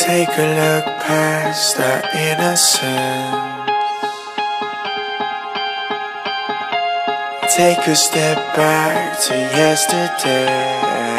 Take a look past our innocence. Take a step back to yesterday,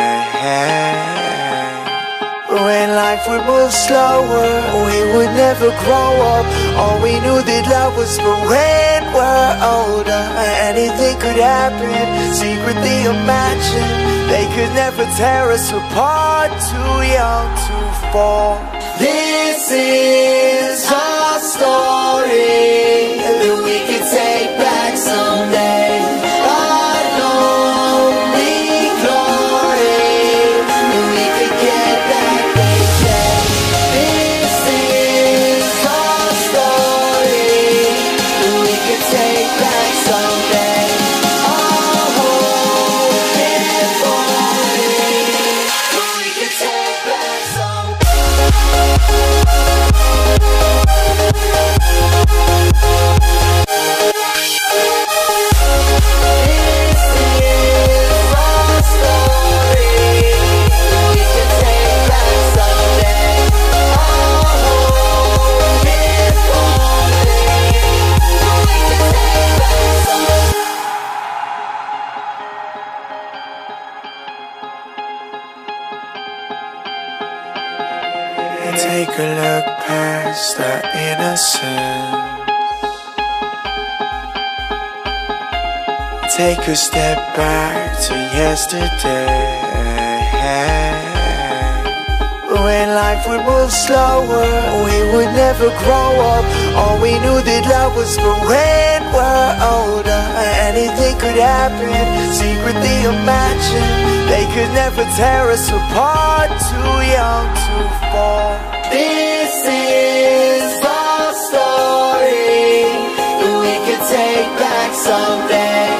when life would move slower, we would never grow up. All we knew that love was for when we're older. Anything could happen, secretly imagine. They could never tear us apart, too young to fall. This is our story that we can take back someday. Take a look past our innocence. Take a step back to yesterday, when life would move slower, we would never grow up. All we knew that love was for when we're older. Anything could happen, secretly imagine. They could never tear us apart, too young to fall. This is our story that we could take back someday.